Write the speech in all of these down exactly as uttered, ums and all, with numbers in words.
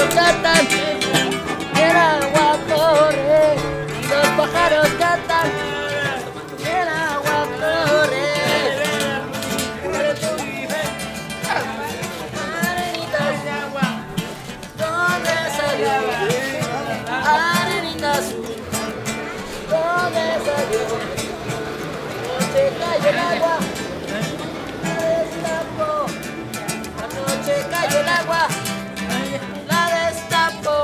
cantan, y el agua corre, y los pájaros cantan, y el agua corre. Arenitas, ¿dónde salió? Arenitas, ¿dónde salió? Anoche cayó el agua, la destapó. Anoche cayó el agua, la destapó.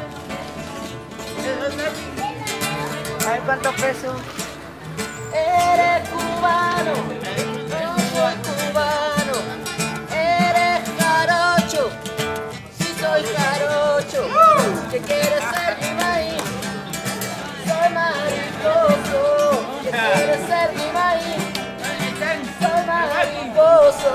Ay, ¿cuánto peso? Eres cubano, no soy cubano. Eres jarocho, sí soy jarocho. ¿Qué quieres ser mi maíz? Soy mariposo. ¿Qué quieres ser mi maíz? Soy mariposo.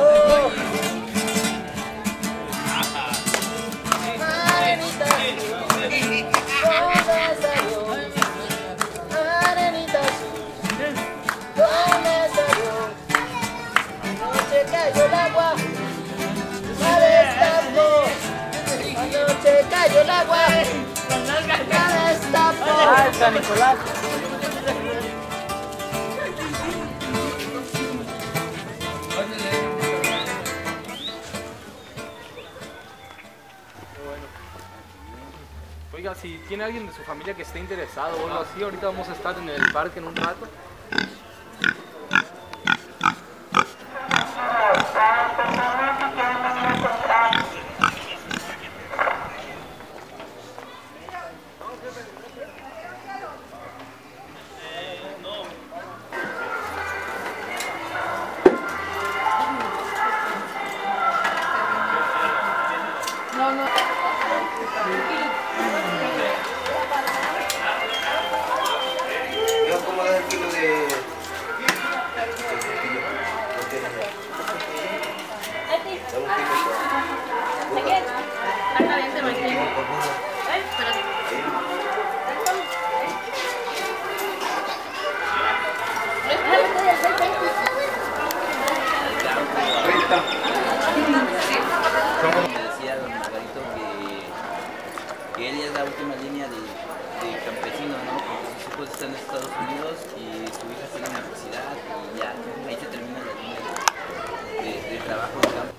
Arenita, ¿dónde salió? Arenita, ¿dónde salió? Anoche cayó el agua, la destapó. Anoche cayó el agua, la destapó. Ay, San Nicolás. Oiga, si tiene alguien de su familia que esté interesado o algo así, ahorita vamos a estar en el parque en un rato. No, no. Yo como el kilo de... Decía don Margarito que, que él es la última línea de, de campesinos, ¿no? Porque sus hijos están en Estados Unidos y su hija está en la universidad y ya ahí se termina la línea de, de, de trabajo en campo.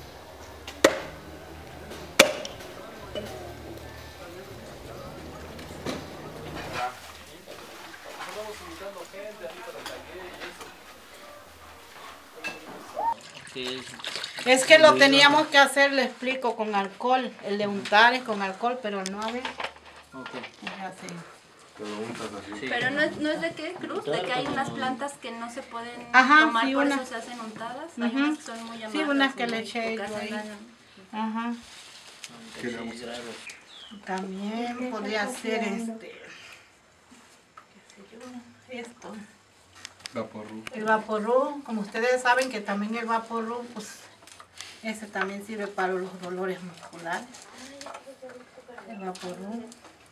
Sí. Es que lo teníamos que hacer, le explico, con alcohol. El de untar es con alcohol, pero no a ver. Okay. Es así. Sí. Pero no es, no es de qué, Cruz, de que hay unas plantas que no se pueden Ajá, tomar, sí, por una. eso se hacen untadas. Ujú. Hay unas que son muy amargas. Sí, unas que y le muy- eché que yo hacen ahí. daño. Ajá. ¿Qué le vamos a dar? También podría ser este. ¿Qué sé yo? Esto. Vaporru. El vaporru, como ustedes saben que también el vaporru, pues ese también sirve para los dolores musculares. El vaporru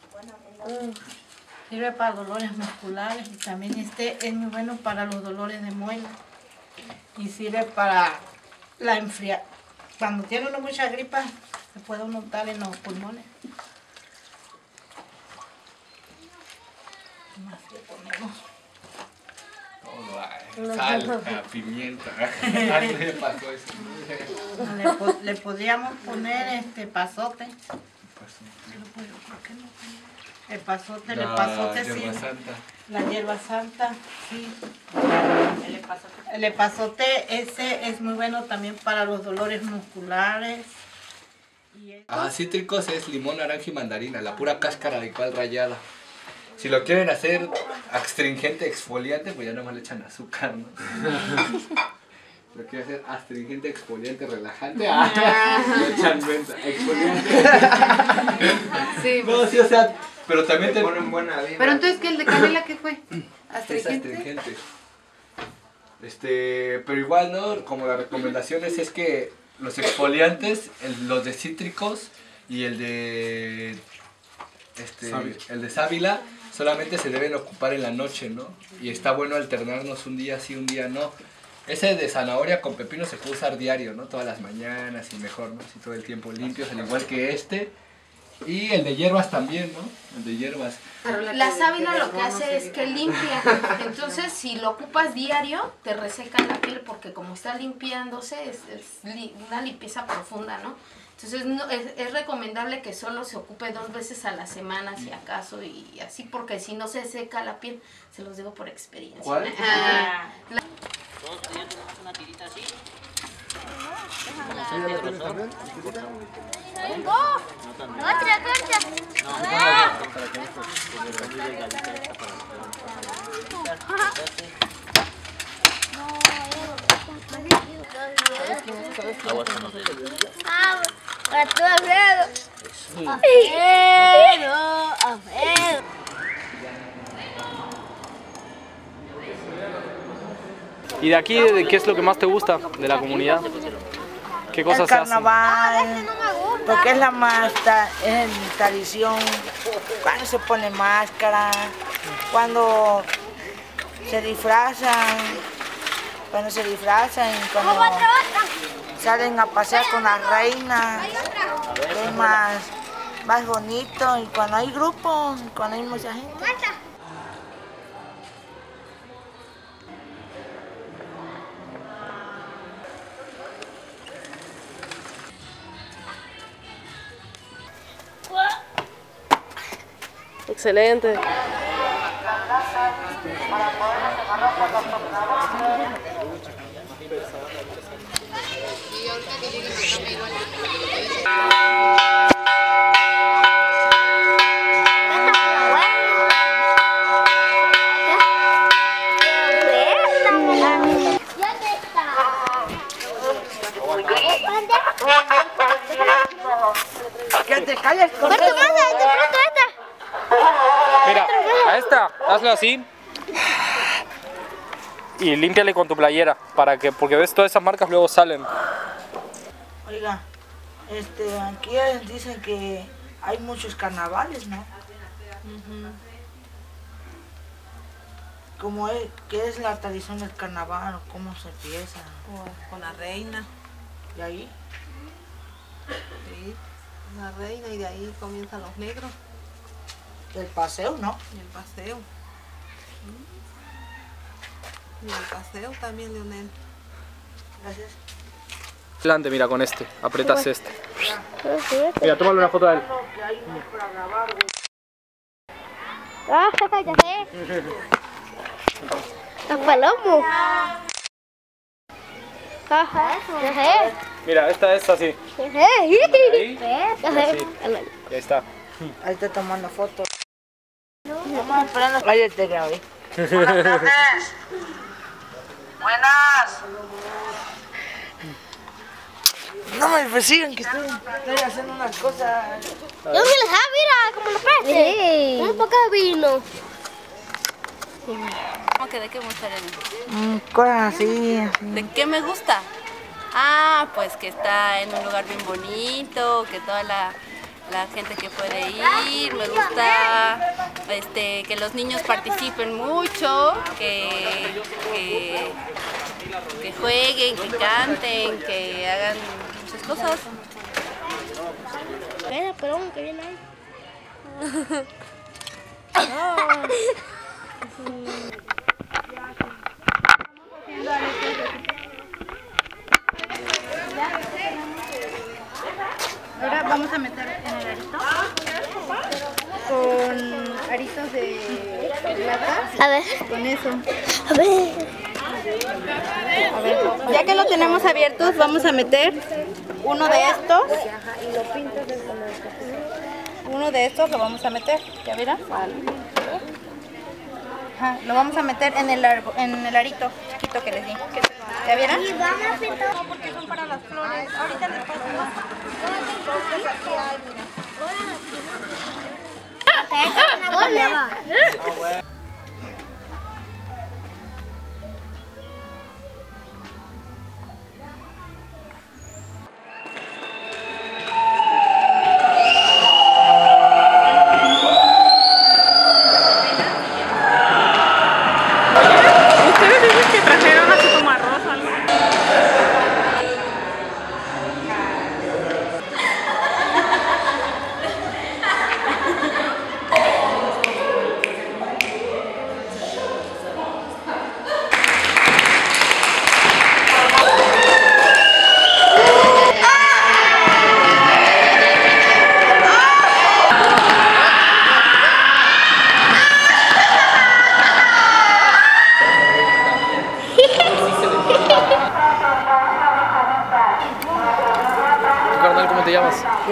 sirve para dolores musculares y también este es muy bueno para los dolores de muela y sirve para la enfriar. Cuando tiene uno mucha gripa se puede uno untar en los pulmones. ¿Qué más le ponemos? Sal, pimienta. Algo le pasó eso. Le, po le podríamos poner este pasote. El pasote, el pasote sí. Hierba santa. La hierba santa, sí. El epazote. El epazote ese es muy bueno también para los dolores musculares. Y el... Ah, cítricos es limón, naranja y mandarina, la pura cáscara de cual rallada. Si lo quieren hacer astringente, exfoliante, pues ya nomás le echan azúcar, ¿no? Lo quieren hacer astringente, exfoliante, relajante, ah, le echan menta, exfoliante. Sí, No, sí, o sea, pero también te ponen buena vida. pero entonces, ¿qué el de canela qué fue? es ¿Astringente? astringente. Este, pero igual, ¿no? Como las recomendaciones es que los exfoliantes, el- los de cítricos y el de este, el de sábila solamente se deben ocupar en la noche, ¿no? Y está bueno alternarnos un día sí, un día no. Ese de zanahoria con pepino se puede usar diario, ¿no? Todas las mañanas y mejor, ¿no? Así todo el tiempo limpios, al igual que este. Y el de hierbas también, ¿no? El de hierbas. La sábila lo que hace es que limpia. Entonces, si lo ocupas diario, te reseca la piel porque como está limpiándose, es, es li una limpieza profunda, ¿no? Entonces, no, es, es recomendable que solo se ocupe dos veces a la semana, si acaso, y así, porque si no se seca la piel, se los digo por experiencia. ¿Cuál? Ah, la Una tirita así. Otra cosa. Ah, para todos lados. Alfredo, Alfredo. ¿Y de aquí qué es lo que más te gusta de la comunidad? ¿Qué cosas el se hacen? carnaval, porque es la más ta- es mi tradición, cuando se pone máscara, cuando se disfrazan, cuando se disfrazan, cuando salen a pasear con las reinas, es más, más bonito, y cuando hay grupo, cuando hay mucha gente. Excelente. Que te calles con Corta, corta, de pronto esta. Mira, a esta, hazlo así. Y límpiale con tu playera, para que, porque ves todas esas marcas luego salen. Oiga, este, aquí dicen que hay muchos carnavales, ¿no? ¿Cómo es, ¿Qué es la tradición del carnaval o cómo se empieza? Con la reina, ¿De ahí? sí, la reina, y de ahí comienzan los negros Del paseo, ¿no? y el paseo. Y el paseo también, Leonel. Gracias. Adelante, mira, con este, apretas este. Mira, tómale una foto a él. Ah, ya sé. Los palomos. Ajá, ya sé. Mira, esta es así. Ya sé. Ahí, Ya sé. así. Y ahí está. Ahí está tomando fotos. Estamos esperando. Cállate, Gaby. Buenas. No me persigan, que estoy, estoy haciendo unas cosas. Yo me les da, mira, como lo preste. Sí. Un poco de vino. ¿Cómo que de qué me gusta el Mm, cosas así. ¿De qué me gusta? Ah, pues que está en un lugar bien bonito, que toda la, la gente que puede ir, me gusta este, que los niños participen mucho, que, que, que jueguen, que canten, que hagan muchas cosas. Mira, pero que viene ahí. Ahora vamos a meter en el arito con aritos de plata. A ver. Con eso. A ver. A ver, ya que lo tenemos abiertos, vamos a meter uno de estos. Uno de estos lo vamos a meter, ¿ya verán? Ajá, lo vamos a meter en el, arbo- en el arito chiquito que les di. ¿Ya vieron? Porque son para las flores. Ahorita les paso.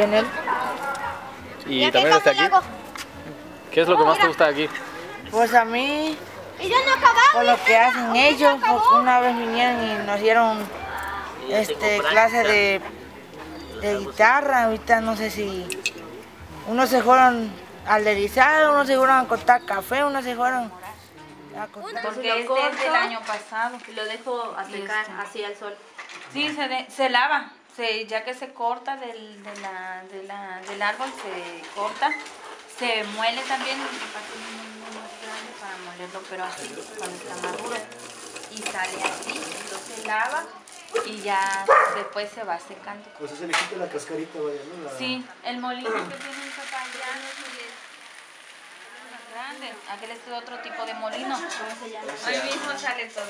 en él. ¿Y también desde aquí? ¿Qué es lo que más te gusta de aquí? Pues a mí, por lo que hacen ellos, porque una vez vinieron y nos dieron este, clase de, de guitarra. Ahorita no sé si unos se fueron al derizar, unos se fueron a cortar café, unos se fueron a cortar. Porque este es del año pasado. Y lo dejo a secar Este. así al sol. Sí, se, de- se lava. Se, ya que se corta del, de la, de la, del árbol, se corta. Se muele también, un patín muy, muy, muy grande para molerlo, pero así cuando está maduro. Y sale así, entonces se lava y ya después se va secando. O sea, se le quita la cascarita, vaya, ¿no? La... Sí, el molino que tienen que acá ya no es más grande. Aquel es otro tipo de molino. Ahí mismo sale todo.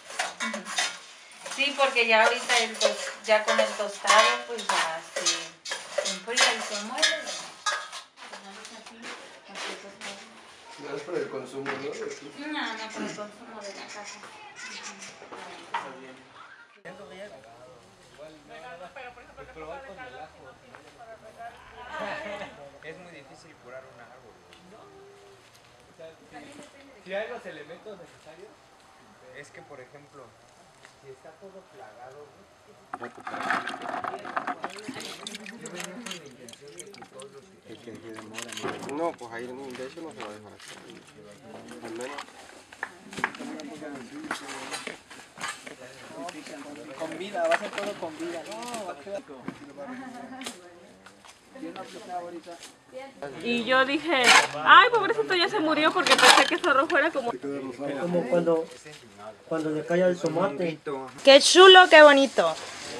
Sí, porque ya ahorita el tos- ya con el tostado pues ya se enfría y se muele. No es para el consumo, ¿no? No, no para el consumo de la casa. Es muy difícil curar un árbol. Si hay los elementos necesarios, Es que, por ejemplo, si está todo plagado, no, pues ahí de hecho no se va a dejar hacer. Al menos. Con vida, va a ser todo con vida. No, va a quedar. Y yo dije, ay, pobrecito, ya se murió porque pensé que ese rojo era como... Como cuando, cuando le cae el tomate. ¡Qué chulo, qué bonito!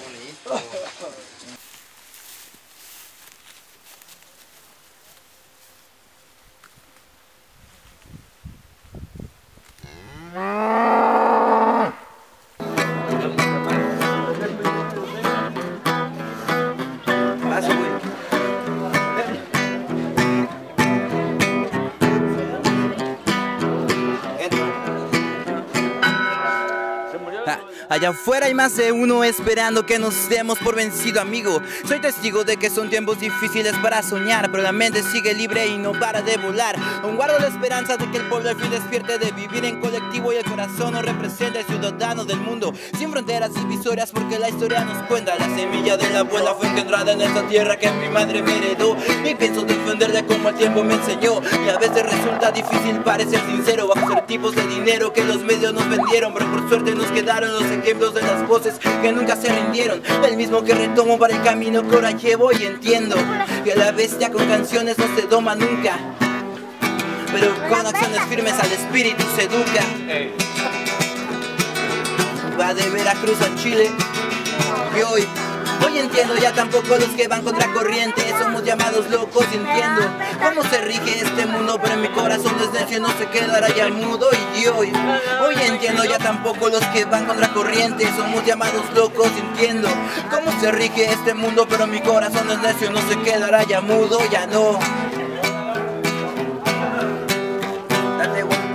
allá afuera hay más de uno esperando que nos demos por vencido, amigo. Soy testigo de que son tiempos difíciles para soñar, pero la mente sigue libre y no para de volar. Aún guardo la esperanza de que el pueblo al fin despierte, de vivir en colectivo y el corazón nos representa, el ciudadano del mundo, sin fronteras divisorias, porque la historia nos cuenta. La semilla de la abuela fue engendrada en esta tierra que mi madre me heredó, y pienso defenderla como el tiempo me enseñó. Y a veces resulta difícil parecer sincero bajo estereotipos de dinero que los medios nos vendieron, pero por suerte nos quedaron los ejemplos de las voces que nunca se rindieron, el mismo que retomo para el camino que ahora llevo. Y entiendo que la bestia con canciones no se doma nunca, pero con acciones firmes al espíritu se educa. Va de Veracruz a Chile y hoy Hoy entiendo ya tampoco los que van contra corriente, somos llamados locos y entiendo cómo se rige este mundo, pero en mi corazón es necio, no se quedará ya mudo. Y hoy, hoy entiendo ya tampoco los que van contra corriente, somos llamados locos y entiendo cómo se rige este mundo, pero en mi corazón es necio, no se quedará ya mudo, ya no. Dale, güey.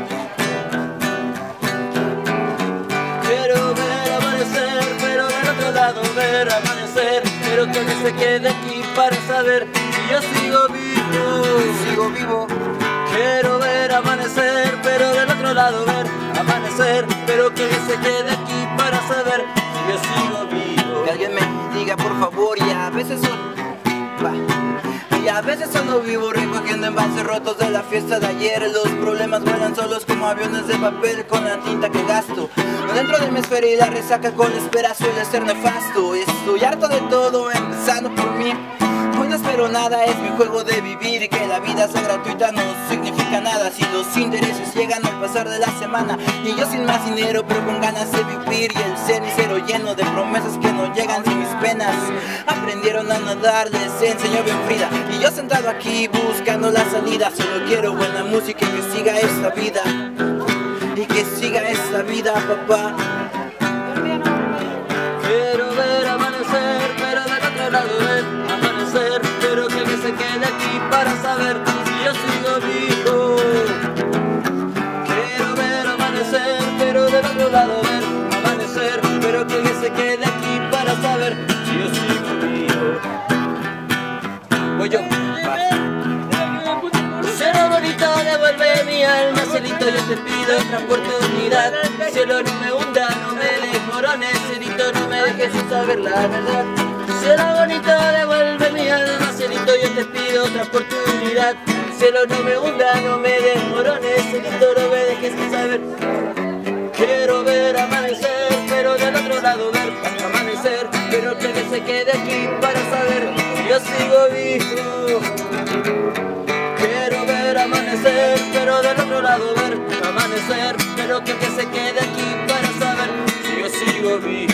Quiero ver amanecer, pero del otro lado ver amanecer, pero que alguien se quede aquí para saber si yo sigo vivo, sigo vivo. Quiero ver amanecer, pero del otro lado ver amanecer, pero que alguien se quede aquí para saber si yo sigo vivo. Que alguien me diga por favor, y a veces son... va. Y a veces solo vivo recogiendo envases rotos de la fiesta de ayer. Los problemas vuelan solos como aviones de papel con la tinta que gasto. Dentro de mi esfera y la resaca con la espera suele ser nefasto. Estoy harto de todo, empezando por mí. Hoy no espero nada, es mi juego de vivir. Que la vida sea gratuita no significa nada si los intereses llegan al pasar de la semana. Y yo sin más dinero pero con ganas de vivir, y el cenicero lleno de promesas que no llegan sin mis penas. Aprendieron a nadar, les enseñó bien Frida, y yo sentado aquí buscando la salida. Solo quiero buena música y que siga esta vida, y que siga esta vida, papá. Quiero ver amanecer, pero del otro lado ver amanecer, pero que alguien se quede aquí para saber si yo sigo vivo. Quiero ver amanecer, pero del otro lado ver amanecer, pero que alguien se quede aquí para saber si yo sigo vivo. mi alma, cielito, yo te pido otra oportunidad. Cielo, no me hunda, no me desmorones, cielito, no me dejes sin saber la verdad. Cielo bonito, devuelve mi alma, cielito, yo te pido otra oportunidad. Cielo, no me hunda, no me desmorones, cielito, no me dejes sin saber. Quiero ver amanecer, pero del otro lado ver amanecer, pero que se quede aquí para saber si yo sigo vivo. Quiero ver amanecer, pero del otro lado ver amanecer, pero que se quede aquí para saber si yo sigo vivo.